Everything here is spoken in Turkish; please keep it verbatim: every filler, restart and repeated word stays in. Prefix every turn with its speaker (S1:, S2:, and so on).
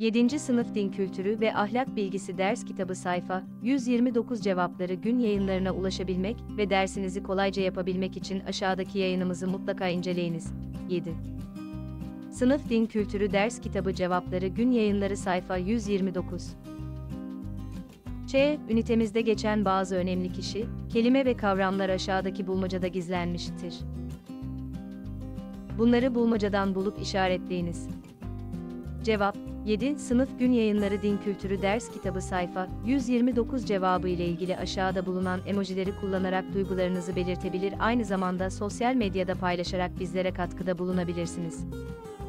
S1: yedinci Sınıf Din Kültürü ve Ahlak Bilgisi Ders Kitabı sayfa yüz yirmi dokuz cevapları gün yayınlarına ulaşabilmek ve dersinizi kolayca yapabilmek için aşağıdaki yayınımızı mutlaka inceleyiniz. yedi. Sınıf Din Kültürü Ders Kitabı Cevapları Gün Yayınları sayfa yüz yirmi dokuz. Ç. Ünitemizde geçen bazı önemli kişi, kelime ve kavramlar aşağıdaki bulmacada gizlenmiştir. Bunları bulmacadan bulup işaretleyiniz. Cevap: yedi. Sınıf Gün Yayınları Din Kültürü Ders Kitabı sayfa yüz yirmi dokuz cevabı ile ilgili aşağıda bulunan emojileri kullanarak duygularınızı belirtebilir, aynı zamanda sosyal medyada paylaşarak bizlere katkıda bulunabilirsiniz.